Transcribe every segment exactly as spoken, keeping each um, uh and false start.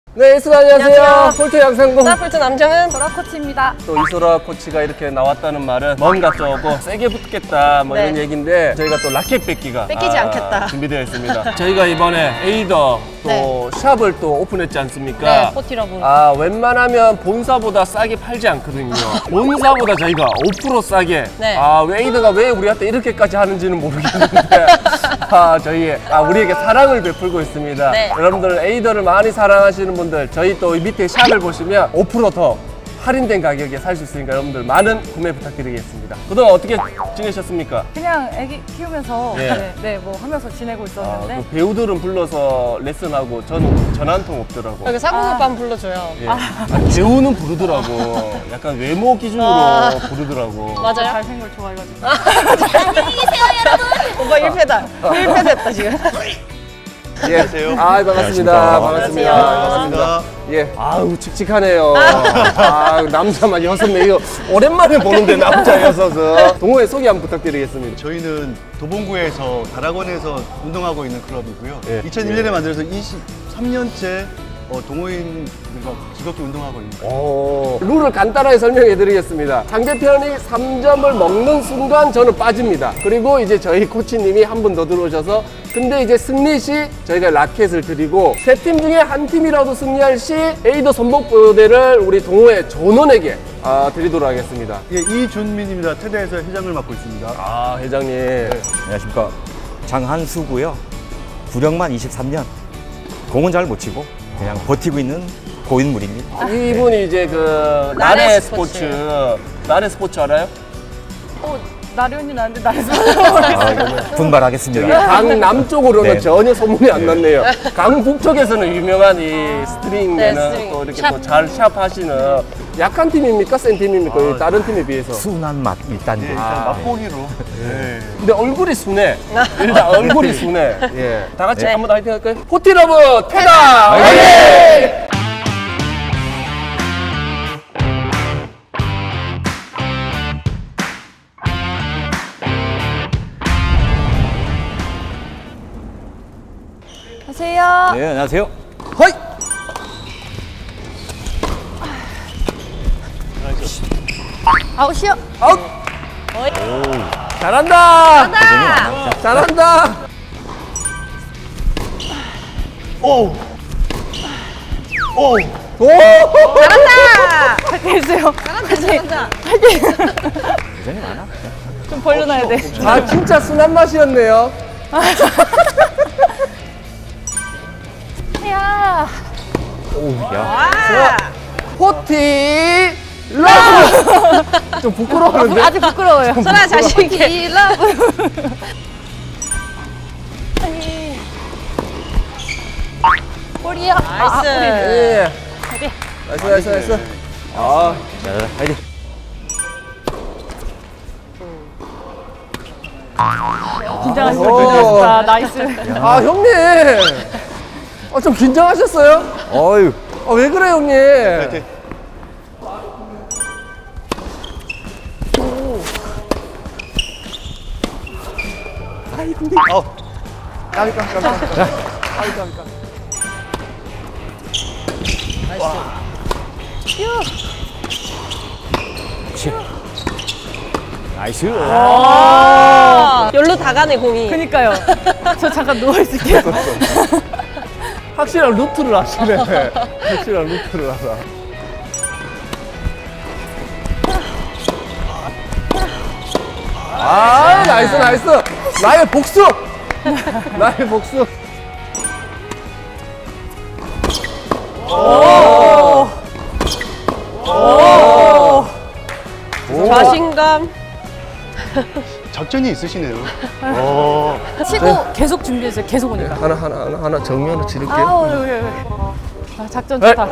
네, 이슬 안녕하세요. 안녕하세요. 폴트 양상공 스타폴트 남정은 소라 코치입니다. 또 이소라 코치가 이렇게 나왔다는 말은 뭔가 조금 세게 붙겠다 뭐 네. 이런 얘기인데 저희가 또 라켓 뺏기가 뺏기지 아, 않겠다. 준비되어 있습니다. 저희가 이번에 에이더 또 네. 샵을 또 오픈했지 않습니까? 네, 포티러브. 아, 웬만하면 본사보다 싸게 팔지 않거든요. 본사보다 저희가 오 퍼센트 싸게. 네. 아, 왜 에이더가 왜 우리한테 이렇게까지 하는지는 모르겠는데 아, 저희 아, 우리에게 사랑을 베풀고 있습니다. 네. 여러분들 에이더를 많이 사랑하시는 분들 저희 또 밑에 샵을 보시면 오 퍼센트 더 할인된 가격에 살 수 있으니까 여러분들 많은 구매 부탁드리겠습니다. 그동안 어떻게 지내셨습니까? 그냥 애기 키우면서 예. 네, 네, 뭐 하면서 지내고 아, 있었는데 그 배우들은 불러서 레슨하고 전 전화 한 통 없더라고. 여기 사공 오빠 한번 불러줘요. 예. 아, 배우는 부르더라고. 약간 외모 기준으로 아. 부르더라고. 맞아요? 잘생긴 걸 좋아해가지고 안녕히 계세요, 여러분. 오빠 일 패다. 일 패 됐다, 지금. 예. 안녕하세요. 아, 반갑습니다. 반갑습니다. 안녕하세요. 반갑습니다. 예. 아우, 칙칙하네요. 아, 남자만 여섯 명. 이거 오랜만에 보는데 남자 여섯은. 동호회 소개 한번 부탁드리겠습니다. 저희는 도봉구에서 다락원에서 운동하고 있는 클럽이고요. 예. 이천일 년에 만들어서 이십삼 년째 어, 동호인들과 즐겁게 운동하고 있는 거예요. 오, 룰을 간단하게 설명해 드리겠습니다. 상대편이 삼 점을 먹는 순간 저는 빠집니다. 그리고 이제 저희 코치님이 한 분 더 들어오셔서 근데 이제 승리 시 저희가 라켓을 드리고 세 팀 중에 한 팀이라도 승리할 시 에이더 선복부대를 우리 동호회 전원에게 아, 드리도록 하겠습니다. 예, 이준민입니다. 테대에서 회장을 맡고 있습니다. 아, 회장님. 네. 안녕하십니까. 장한수고요. 구력만 이십삼 년. 공은 잘 못 치고 그냥 버티고 있는 고인물입니다. 이분이 이제 그 나래 나래 스포츠. 스포츠. 나래 스포츠 알아요? 어, 나리 언니 나는데 나래서 아, 분발하겠습니다. 강남쪽으로는 네. 전혀 소문이 안 났네요. 강북쪽에서는 유명한 이 스트링 네, 매는 스트링. 또 이렇게 샵. 또 잘 샵 하시는 약한 팀입니까? 센 팀입니까? 이 다른 팀에 비해서. 순한 맛 일단. 예, 일단 아, 맛보기로. 예. 근데 얼굴이 순해. 일단 얼굴이 순해. 예. 다 같이 네. 한번 더 화이팅 할까요? 포티러브 테다! 화이팅! 화이팅! 안녕하세요. 네, 안녕하세요. 허이! 아웃이요. 아웃! 어이. 잘한다! 아, 잘한다! 오! 오! 오! 잘한다! 할게 있어요. 잘한다, 잘한다. 여전히 많아. 좀 벌려놔야 돼. 아, 진짜 순한 맛이었네요. 야. 오우, 야. 와! 포티 러브! 좀 부끄러워하는데? 아직 부끄러워요. 소라 자신있게. 러브. 꼬리야. 아, 나이스. 예. 나이스, 나이스, 나이스. 아, 자, 자, 화이팅. 긴장하시다. 오. 긴장하시다. 나이스. 아, 형님! 아, 좀 긴장하셨어요? 어유. 아, 왜 그래요, 형님? 화이팅. 어, 까비, 까비, 까비. 까비, 까비, 까비. 나이스. 아, 열로 다 가네, 공이. 그니까요. 저 잠깐 누워있을게요. 확실한 루트를 아시네. 확실한 루트를 알아. 아, 나이스, 나이스. 나의 복수! 나의 복수. 오! 오! 오! 자신감. 작전이 있으시네요. 오. 치고 계속 준비했어요. 계속 오니까. 하나, 하나, 하나, 하나 정면으로 지를게. 아우, 여기, 여기. 아, 작전 네. 좋다.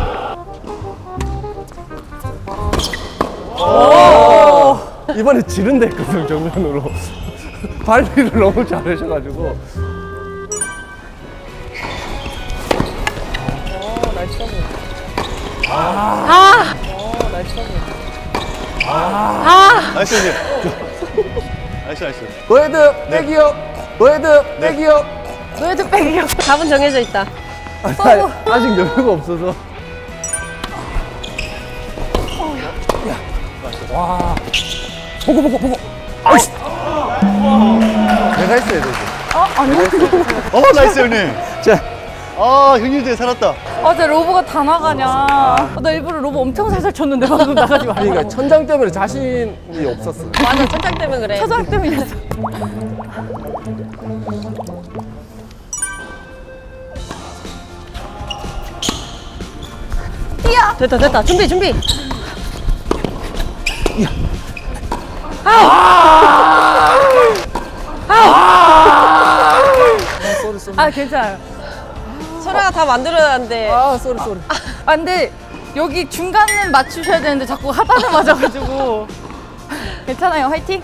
이번에 지른다 했거든, 정면으로. 발리를 너무 잘하셔가지고. 아! 나이스, 형님. 나이스, 나이스. 노헤드, 백이요. 노헤드, 백이요. 노예드 백이요. 답은 정해져 있다. 서브. 아직 여유가 없어서. 와. 보고 보고 보고. 아이씨. 내가 했어야 되지. 어? 아니. 어, 나이스 형님. 자, 아, 형님들 살았다. 아, 제 로보가 다 나가냐. 아, 나 일부러 로보 엄청 살살 쳤는데 방금 나가지 말고. 그러니까 천장 때문에 자신이 없었어. 맞아, 천장 때문에 그래. 초장 때문이었어. 뛰어! 됐다, 됐다. 준비, 준비. 아, 괜찮아요. 설아가 다 만들어놨는데. 아, 쏘리 쏘리. 아, 근데 여기 중간은 맞추셔야 되는데 자꾸 하단을 맞아가지고. 괜찮아요, 화이팅!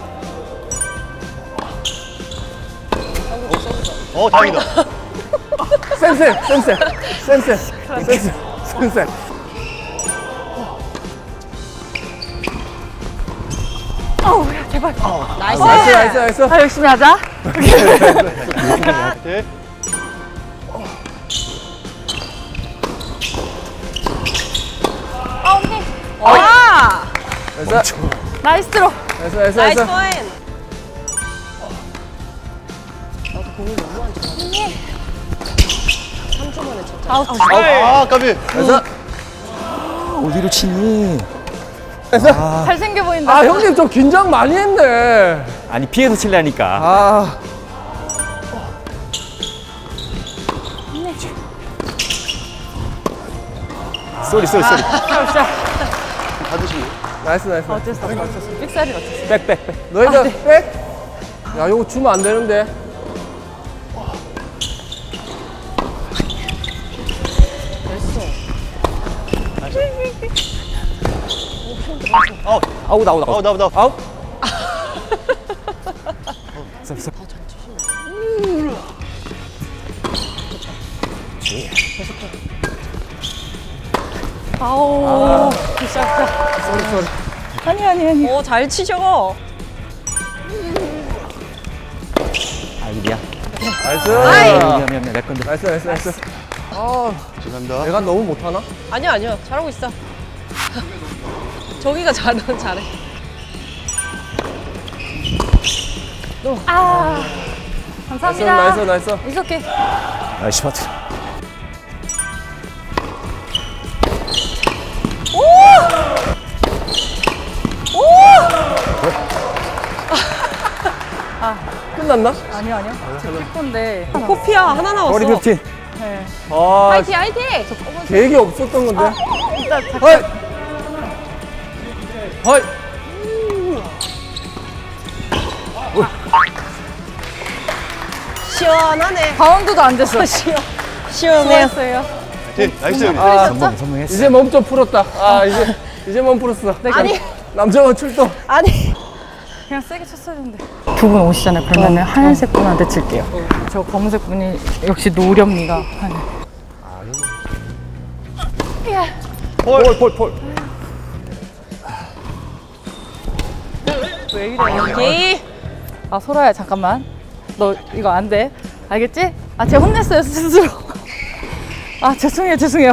어, 다행이다. 쌤쌤, 쌤쌤, 쌤쌤, 쌤쌤, 쌤쌤. 어우, 제발. 나이스. 나이스, 나이스, 나이스. 아, 열심히 하자. 네. 아, 언니. 와! 나이스, 나이스 드로. 나이스, 나이스, 나이스 나이스. 포인. 나도 공이 너무 안 좋아. 삼 초 만에 쳤잖아. 아웃. 아, 까비. 나이스. 어디로 치니? 잘생겨 보인다. 아, 형님 좀 긴장 많이 했네. 아니, 피해서 칠라니까. 아, 쏘리, 쏘리, 쏘리. 진짜. 받으시고. 나이스, 나이스. 어쩔 수 없어, 어쩔 수 없어. 삑사리 어쩔 수 없어. 백, 백, 백. 너희가 백? 야, 이거 주면 안 되는데. 아웃. 아웃, 아웃, 아웃, 아웃. 아웃, 아웃. 아웃? 쏘리, 쏘리. 아우. 굿샷. 쏘리, 쏘리. 아니, 아니, 아니. 오, 잘 치셔. 아, 이거 미안. 나이스. 미안, 미안, 미안. 내 건데. 나이스, 나이스, 나이스. 아, 죄송합니다. 내가 너무 못하나? 아니요, 아니요. 잘하고 있어. 저기가 잘, 잘해. 아. 나이스, 감사합니다. 나이스, 나이스. 이렇게. 나이스 파트. 끝났나? 아니요, 아니요. 제필 건데. 코피야, 하나 나왔어. 머리 뷰티. 네. 아, 화이팅, 화이팅! 계획이 없었던 건데. 일단 잠깐. 허이! 허이! 시원하네. 바운드도 안 됐어. 시원, 시원해요. 수고했어요. 네, 나이스 형님. 아, 선봉, 선봉했어. 이제 몸 좀 풀었다. 아, 이제, 이제 몸 풀었어. 아니. 남자가 출동. 아니. 그냥 세게 쳤어야 되는데. 두 분 오시잖아요. 그러면은 하얀색 분한테 칠게요. 저 검은색 분이 역시 노렵니다. 폴, 폴, 폴. 왜 이래? 여기. 아, 소라야, 잠깐만. 너 이거 안 돼. 알겠지? 아, 제가 혼냈어요, 스스로. 아, 죄송해요, 죄송해요.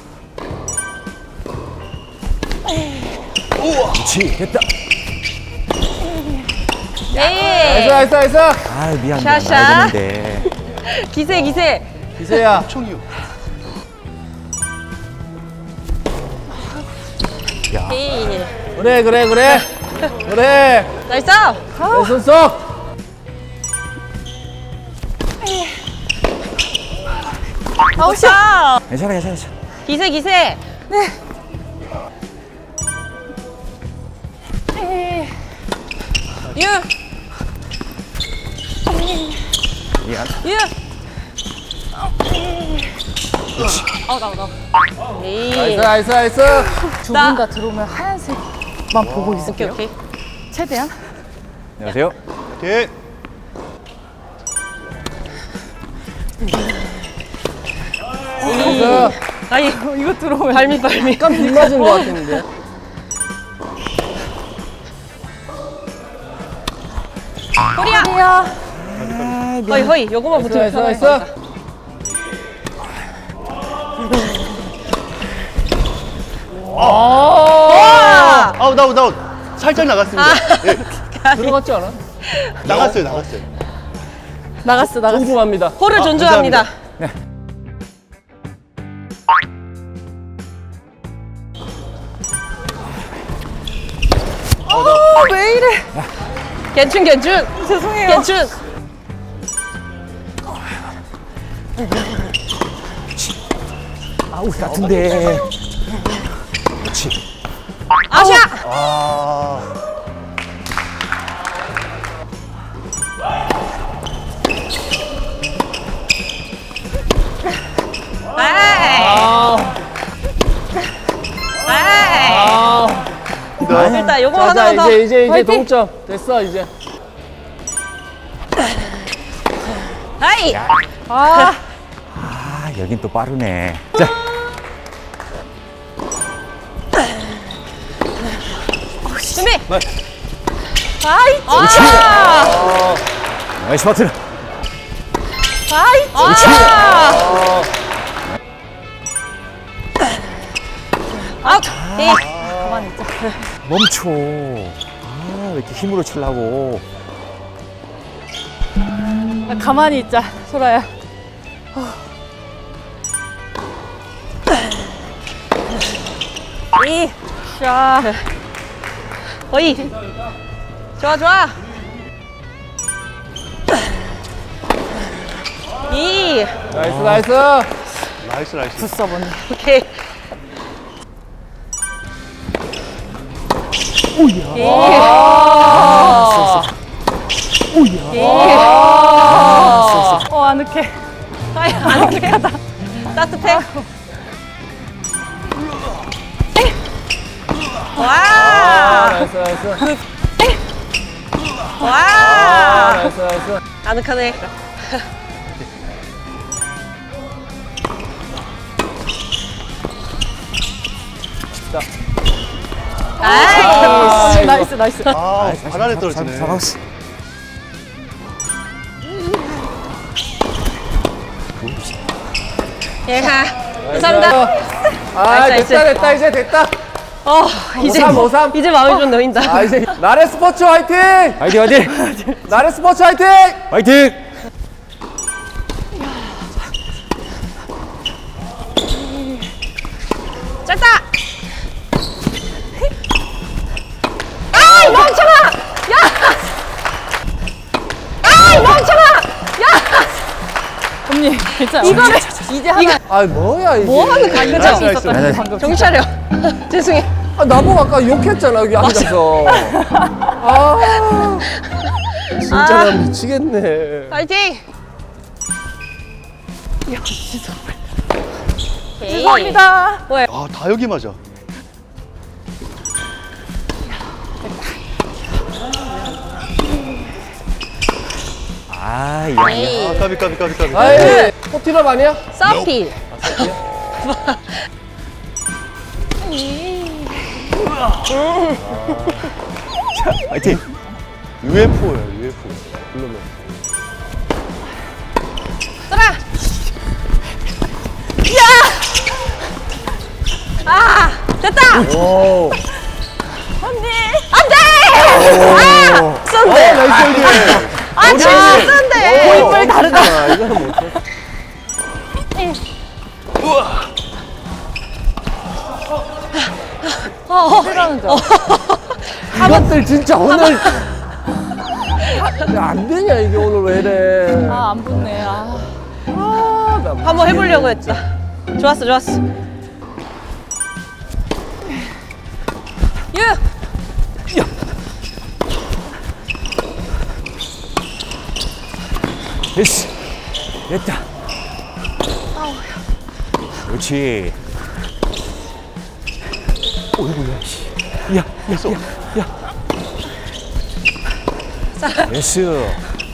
그렇지, 됐다. 예. 나이스, 나이스, 나이스. 아, 미안, 미안. 샤샤. 나야 되는데. 기세, 기세. 기세야. 총이요. 야, 에이. 그래, 그래, 그래. 그래. 나이스. 왼손 쏙. 아웃이야. 괜찮아, 괜찮아, 괜찮아. 기세, 기세. 유. 미안. 유. 어, 나, 나. 에이. 나이스, 나이스, 나이스. 두 나- 분 다 들어오면 하얀색만 보고 오케이, 있을게요. 오케이. 최대한. 안녕하세요. 네. 나이스. 아니, 이거 들어오면. 발밑, 발밑. 약간 빗 맞은 것 같은데. 허리야. 아니야. 허이, 허이. 요거만 붙으면 나이스, 편해. 나이스. 와! 아웃, 아웃, 아웃. 살짝 나갔습니다. 예. 들어갔지 않아? 나갔어요, 나갔어요. 나갔어, 나갔어. 존중합니다. 홀을 아, 존중합니다. 어, 왜 이래? 괜춘, 괜춘. 죄송해요. 괜춘. 아웃 같은데. 아시아! 아. 에이! 에이! 일단 요거 자, 자, 하나만 더. 이제, 이제, 이제 화이팅! 동점. 됐어, 이제. 아이! 아, 아, 여긴 또 빠르네. 자, 준비! 아이, 아! 나이스 파트. 아이, 아! 아웃! 예. 가만히 있자. 멈춰. 아, 왜 이렇게 힘으로 치려고. 아, 가만히 있자, 소라야. 이. 샤. 어이. 좋아, 좋아. 이. 나이스, 나이스. 나이스, 나이스. 붙어보네. 오케이. 이. 어, 아늑해. 아이, 아늑하다. 따뜻해. 아, 와! 나이스, 나이스. 아, 와! 나이스, 나이스. 아늑하네. 자. 아이! 나이스, 나이스. 아, 발 안에 떨어지네. 잡았어. 예, 가. 감사합니다. 아, 나이스, 됐다, 나이스. 됐다, 이제 됐다. 어, 이제, 오삼, 오삼. 이제 마음이 좀 놓인다. 아, 이제. 나래 스포츠 화이팅! 화이팅, 화이팅! 나래 스포츠 화이팅! 화이팅! 짧다! 아이, 멍청아! 야! 아이, 멍청아! 야! 언니, 괜찮아. 이거를, 이제 하나. 아, 뭐야, 이게. 뭐 하는 거야, 그죠? 할수 있었다, 나이스. 방금. 정신 차려. 죄송해. 아, 나보고 아까 욕했잖아, 여기 앉아서. 아, 진짜 아. 나 미치겠네. 파이팅! 죄송합니다. 뭐야? 아, 다 여기 맞아. 아, 야. 에이, 아, 까비, 까비, 까비, 까비. 아이, 포티럽 아니야? 서피. 화이팅! 유에프오야, 유에프오. 그러면. 떠라! 야! 아! 됐다! 오. 언니! 안 돼! 아! 쏜데! 나이스, 형님. 아, 진짜 쏜데! 보이빨 다르다. 아, 이거는 못해. 어, 싫어하는 줄. 이것들 진짜 오늘. 야, 안 되냐, 이게 오늘 왜 이래. 아, 안 붙네. 아. 아, 나 한번 해보려고 했다. 좋았어, 좋았어. 유! 됐어. 됐다. 그렇지. 어이구야, 씨. 야, 됐어. 됐어.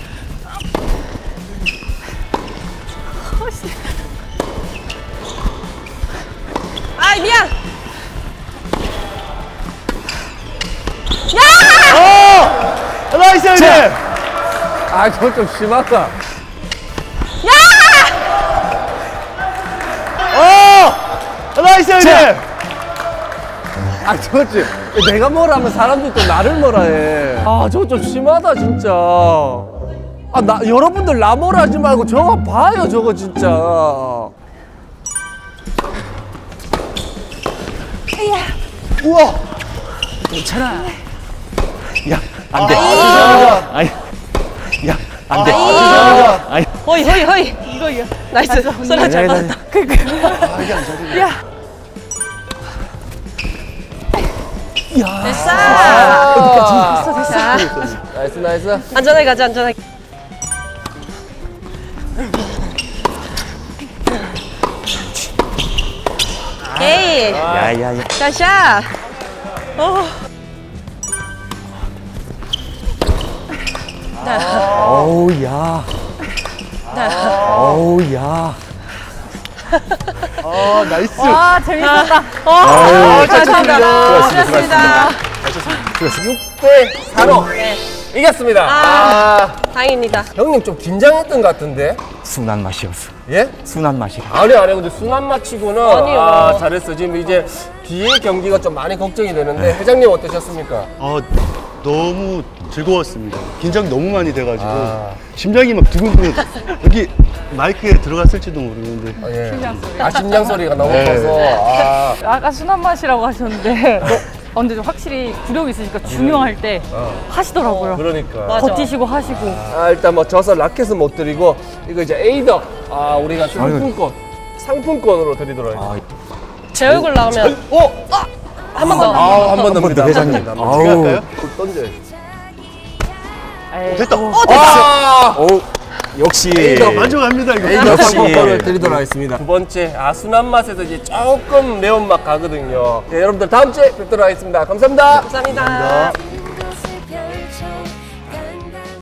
아이, 미안! 아, 나이스, 형님! 아, 그건 좀 심하다. 어! 나이스 형님! 아, 저지. 내가 뭐라 하면 사람들이 또 나를 뭐라 해. 아, 저거 좀 심하다, 진짜. 아, 나, 여러분들 나 뭐라 하지 말고 저거 봐요, 저거 진짜. 우와! 괜찮아. 야, 안 돼. 아, 아니, 야, 안 돼. 아니, 허이 허이 허이. 이거 이거. 나이스. 소라 잘 아니, 아니, 받았다. 아, 이게 안 잡히네. 야. 됐어. 아, 됐어 됐어. 나이스, 나이스. 안전하게 가자 안전하게. 오케이. 야, 야, 야. 샷샷. 어. 어우, 야. 어우, 야. 아, 나이스. 와, 재밌었다. 어, 잘했습니다. 수고하셨습니다. 수고하셨습니다. 육 대 사로 네. 이겼습니다. 아. 아, 다행입니다. 형님 좀 긴장했던 것 같은데? 순한 맛이었어. 예? 순한 맛이라. 아니, 아니, 근데 순한 맛치고는 아니요. 아, 잘했어. 지금 이제 뒤에 경기가 좀 많이 걱정이 되는데, 회장님 어떠셨습니까? 어, 너무 즐거웠습니다. 긴장 너무 많이 돼가지고 아. 심장이 막 두근두근 여기 마이크에 들어갔을지도 모르는데 아, 예. 아, 심장 소리가 너무 네. 커서. 아, 아까 순한 맛이라고 하셨는데 어, 근데 좀 확실히 구력이 있으니까 중요할 때 하시더라고요. 그러니까. 맞아. 버티시고 하시고. 아, 일단 뭐 져서 라켓은 못 드리고, 이거 이제 에이더, 아, 우리가 상품권, 상품권으로 드리도록 하겠습니다. 제 얼굴 나오면 어? 한 번 더. 아, 한 번 더입니다. 회장님. 한 번 더. 아우. 제가 할까요? 그 던져야지. 에이, 됐다. 어 됐어. 아! 어우, 역시. 에이더. 만족합니다 이거. 에이더 역시. 상품권을 드리도록 하겠습니다. 두 번째, 아, 순한 맛에서 이제 조금 매운맛 가거든요. 네, 여러분들 다음 주에 뵙도록 하겠습니다. 감사합니다. 감사합니다.